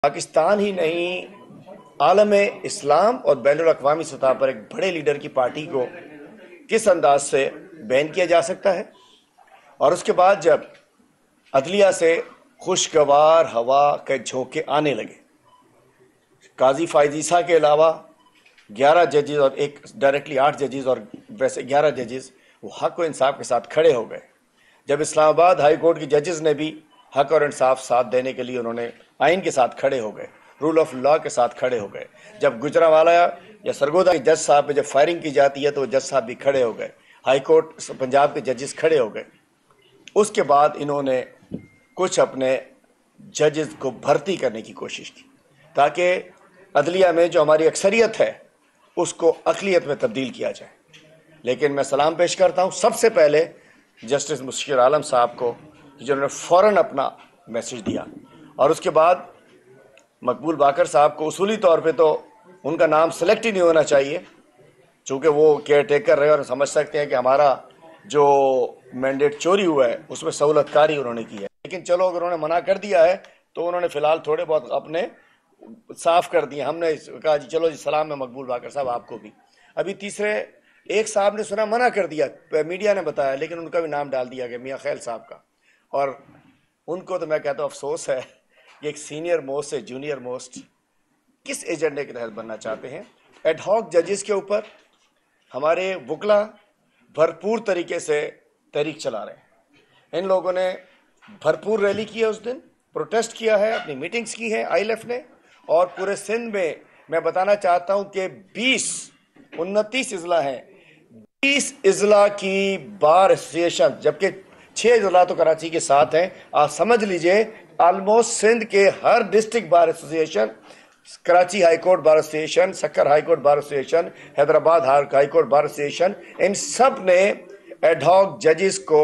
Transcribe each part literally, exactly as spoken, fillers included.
پاکستان ہی نہیں عالم اسلام اور بین الاقوامی سطح پر ایک بڑے لیڈر کی پارٹی کو کس انداز سے بین کیا جا سکتا ہے؟ اور اس کے بعد جب عدلیہ سے خوشگوار ہوا کے جھونکے آنے لگے، قاضی فائز عیسیٰ کے علاوہ گیارہ ججز اور ایک ڈائریکٹلی آٹھ ججز اور ویسے گیارہ ججز وہ حق و انصاف کے ساتھ کھڑے ہو گئے، جب اسلام آباد ہائی کورٹ کی ججز نے بھی حق اور انصاف ساتھ دینے کے لیے انہوں نے آئین کے ساتھ کھڑے ہو گئے، رول آف لا کے ساتھ کھڑے ہو گئے، جب گجرانوالہ یا سرگودا کے جج صاحب پہ جب فائرنگ کی جاتی ہے تو وہ جج صاحب بھی کھڑے ہو گئے، ہائی کورٹ پنجاب کے ججز کھڑے ہو گئے، اس کے بعد انہوں نے کچھ اپنے ججز کو بھرتی کرنے کی کوشش کی تاکہ عدلیہ میں جو ہماری اکثریت ہے اس کو اقلیت میں تبدیل کیا جائے۔ لیکن میں سلام پیش کرتا ہوں سب سے پہلے جسٹس مشیر عالم صاحب کو، جنہوں نے فوراً اپنا میسج دیا، اور اس کے بعد مقبول باقر صاحب کو اصولی طور پہ تو ان کا نام سلیکٹ ہی نہیں ہونا چاہیے، چونکہ وہ کیئر ٹیکر رہے اور سمجھ سکتے ہیں کہ ہمارا جو مینڈیٹ چوری ہوا ہے اس میں سہولت کاری انہوں نے کی ہے، لیکن چلو اگر انہوں نے منع کر دیا ہے تو انہوں نے فی الحال تھوڑے بہت اپنے صاف کر دیے۔ ہم نے کہا جی چلو جی سلام ہے مقبول باقر صاحب آپ کو بھی۔ ابھی تیسرے ایک صاحب نے سنا منع کر دیا، میڈیا نے بتایا، لیکن ان کا بھی نام ڈال دیا گیا، میاں خیل صاحب کا، اور ان کو تو میں کہتا ہوں افسوس ہے کہ ایک سینئر موسٹ سے جونیئر موسٹ کس ایجنڈے کے تحت بننا چاہتے ہیں۔ ایڈ ہاک ججز کے اوپر ہمارے وکلا بھرپور طریقے سے تحریک چلا رہے ہیں، ان لوگوں نے بھرپور ریلی کی ہے، اس دن پروٹیسٹ کیا ہے، اپنی میٹنگز کی ہے آئی ایل ایف نے، اور پورے سندھ میں میں بتانا چاہتا ہوں کہ بیس انتیس اضلاع ہیں، بیس اضلاع کی بار ایسوسیشن، جبکہ چھ اضلاع تو کراچی کے ساتھ ہیں، آپ سمجھ لیجئے آلموسٹ سندھ کے ہر district bar association, Karachi high court bar association, Sukkur high court bar association, Hyderabad high court bar association, ان سب نے ایڈ ہاک ججز کو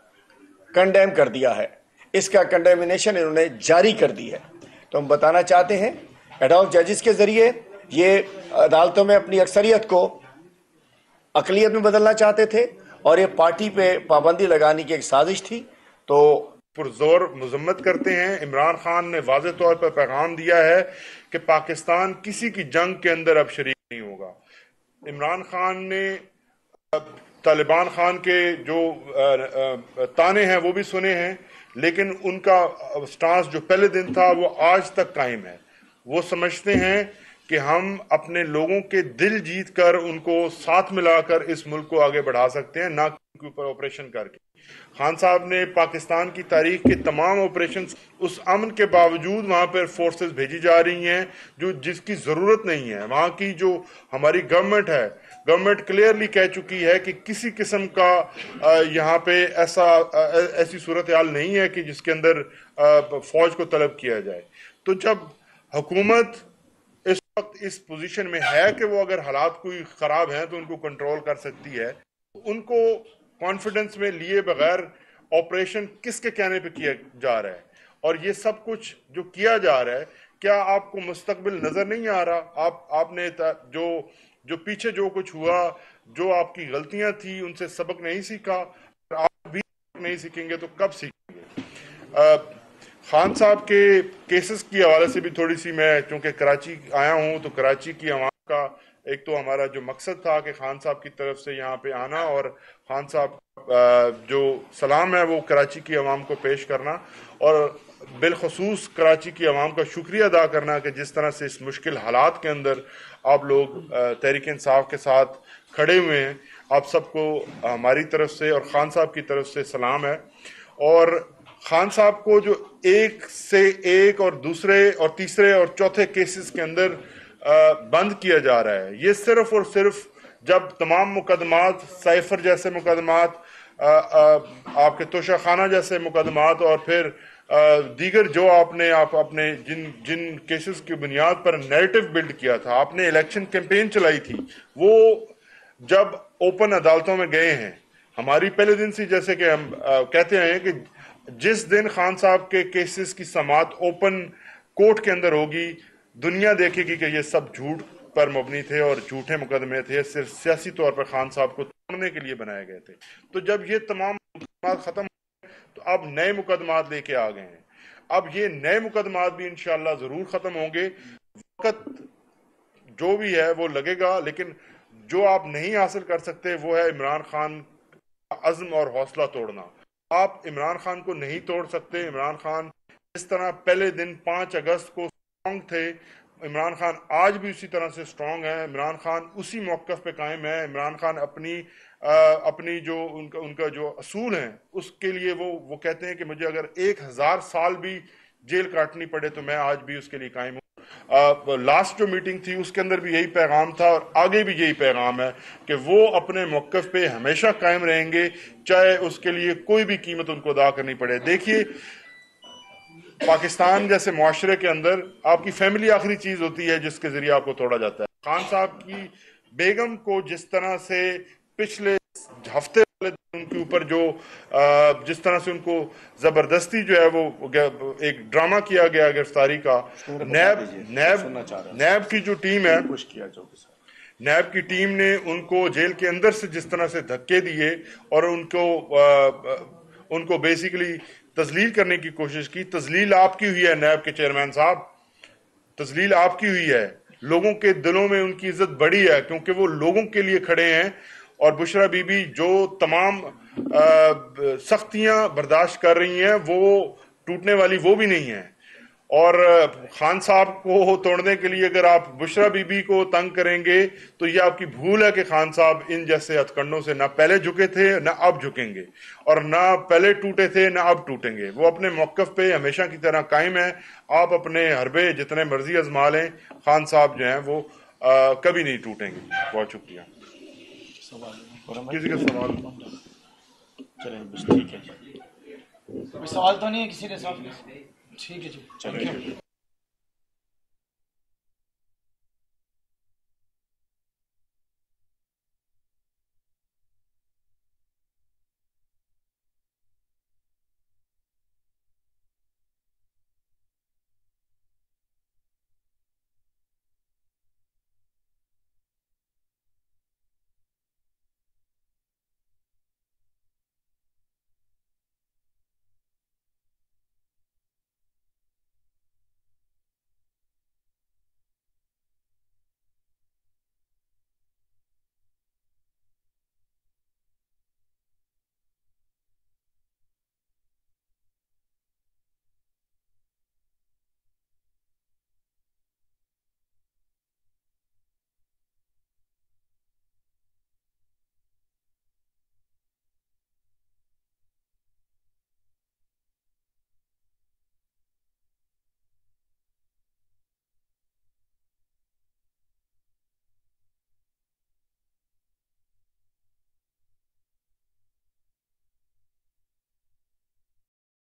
کنڈیم کر دیا ہے، اس کا کنڈیمنیشن انہوں نے جاری کر دی ہے۔ تو ہم بتانا چاہتے ہیں ایڈ ہاک ججز کے ذریعے یہ عدالتوں میں اپنی اکثریت کو اقلیت میں بدلنا چاہتے تھے، اور یہ پارٹی پہ پابندی لگانے کی ایک سازش تھی۔ تو پرزور مذمت کرتے ہیں۔ عمران خان نے واضح طور پر پیغام دیا ہے کہ پاکستان کسی کی جنگ کے اندر اب شریک نہیں ہوگا۔ عمران خان نے طالبان خان کے جو تانے ہیں وہ بھی سنے ہیں، لیکن ان کا سٹانس جو پہلے دن تھا وہ آج تک قائم ہے۔ وہ سمجھتے ہیں کہ ہم اپنے لوگوں کے دل جیت کر ان کو ساتھ ملا کر اس ملک کو آگے بڑھا سکتے ہیں، نہ کہ ان کے اوپر آپریشن کر کے۔ خان صاحب نے پاکستان کی تاریخ کے تمام آپریشنز، اس امن کے باوجود وہاں پر فورسز بھیجی جا رہی ہیں جو جس کی ضرورت نہیں ہے۔ وہاں کی جو ہماری گورنمنٹ ہے، گورنمنٹ کلیئرلی کہہ چکی ہے کہ کسی قسم کا یہاں پہ ایسا ایسی صورتحال نہیں ہے کہ جس کے اندر فوج کو طلب کیا جائے۔ تو جب حکومت اس وقت اس پوزیشن میں ہے کہ وہ اگر حالات کوئی خراب ہیں تو ان کو کنٹرول کر سکتی ہے، ان کو کانفیڈنس میں لیے بغیر آپریشن کس کے کہنے پہ کیا جا رہا ہے، اور یہ سب کچھ جو کیا جا رہا ہے، کیا آپ کو مستقبل نظر نہیں آ رہا؟ آپ آپ نے جو جو پیچھے جو کچھ ہوا، جو آپ کی غلطیاں تھیں، ان سے سبق نہیں سیکھا؟ آپ بھی نہیں سیکھیں گے تو کب سیکھیں گے؟ خان صاحب کے کیسز کی حوالے سے بھی تھوڑی سی، میں چونکہ کراچی آیا ہوں تو کراچی کی عوام کا ایک تو ہمارا جو مقصد تھا کہ خان صاحب کی طرف سے یہاں پہ آنا اور خان صاحب جو سلام ہے وہ کراچی کی عوام کو پیش کرنا، اور بالخصوص کراچی کی عوام کا شکریہ ادا کرنا کہ جس طرح سے اس مشکل حالات کے اندر آپ لوگ تحریک انصاف کے ساتھ کھڑے ہوئے ہیں۔ آپ سب کو ہماری طرف سے اور خان صاحب کی طرف سے سلام ہے۔ اور خان صاحب کو جو ایک سے ایک اور دوسرے اور تیسرے اور چوتھے کیسز کے اندر بند کیا جا رہا ہے، یہ صرف اور صرف جب تمام مقدمات، سائفر جیسے مقدمات، آپ کے توشہ خانہ جیسے مقدمات، اور پھر دیگر جو آپ نے آپ اپنے جن جن کیسز کی بنیاد پر نیریٹو بلڈ کیا تھا، آپ نے الیکشن کیمپین چلائی تھی، وہ جب اوپن عدالتوں میں گئے ہیں، ہماری پہلے دن سے جیسے کہ ہم کہتے ہیں کہ جس دن خان صاحب کے کیسز کی سماعت اوپن کورٹ کے اندر ہوگی، دنیا دیکھے گی کہ یہ سب جھوٹ پر مبنی تھے اور جھوٹے مقدمے تھے، صرف سیاسی طور پر خان صاحب کو توڑنے کے لیے بنائے گئے تھے۔ تو جب یہ تمام مقدمات ختم ہوئے تو اب نئے مقدمات لے کے آ گئے ہیں۔ اب یہ نئے مقدمات بھی انشاءاللہ ضرور ختم ہوں گے. وقت جو بھی ہے وہ لگے گا، لیکن جو آپ نہیں حاصل کر سکتے وہ ہے عمران خان کا عزم اور حوصلہ توڑنا. آپ عمران خان کو نہیں توڑ سکتے. عمران خان جس طرح پہلے دن پانچ اگست کو اسٹرانگ تھے، عمران خان آج بھی اسی طرح سے اسٹرانگ ہے. عمران خان اسی موقف پہ قائم ہے. عمران خان اپنی اپنی جو ان کا ان کا جو اصول ہیں اس کے لیے وہ وہ کہتے ہیں کہ مجھے اگر ایک ہزار سال بھی جیل کاٹنی پڑے تو میں آج بھی اس کے لیے قائم ہوں. لاسٹ جو میٹنگ تھی اس کے اندر بھی یہی پیغام تھا اور آگے بھی یہی پیغام ہے کہ وہ اپنے موقف پہ ہمیشہ قائم رہیں گے، چاہے اس کے لیے کوئی بھی قیمت ان کو ادا کرنی پڑے. دیکھیے پاکستان جیسے معاشرے کے اندر آپ کی فیملی آخری چیز ہوتی ہے جس کے ذریعے آپ کو توڑا جاتا ہے. خان صاحب کی بیگم کو جس طرح سے پچھلے ہفتے والے دن ان کے اوپر جو جس طرح سے ان کو زبردستی جو ہے وہ ایک ڈرامہ کیا گیا گرفتاری کا، نیب نیب نیب کی جو ٹیم ہے نیب کی ٹیم نے ان کو جیل کے اندر سے جس طرح سے دھکے دیے اور ان کو ان کو بیسیکلی تذلیل کرنے کی کوشش کی. تذلیل آپ کی ہوئی ہے نیب کے چیئرمین صاحب، تذلیل آپ کی ہوئی ہے. لوگوں کے دلوں میں ان کی عزت بڑی ہے کیونکہ وہ لوگوں کے لیے کھڑے ہیں. اور بشرا بی بی جو تمام سختیاں برداشت کر رہی ہیں وہ ٹوٹنے والی وہ بھی نہیں ہیں. اور خان صاحب کو توڑنے کے لیے اگر آپ بشرا بی بی کو تنگ کریں گے تو یہ آپ کی بھول ہے کہ خان صاحب ان جیسے ہتھ کنڈوں سے نہ پہلے جھکے تھے نہ اب جھکیں گے، اور نہ پہلے ٹوٹے تھے نہ اب ٹوٹیں گے. وہ اپنے موقف پہ ہمیشہ کی طرح قائم ہیں. آپ اپنے حربے جتنے مرضی آزما لیں، خان صاحب جو ہیں وہ کبھی نہیں ٹوٹیں گے. بہت شکریہ. کسی کا سوال؟ چلیں بس ٹھیک ہے جی. کوئی سوال تو نہیں ہے کسی کے ساتھ؟ ٹھیک ہے جی.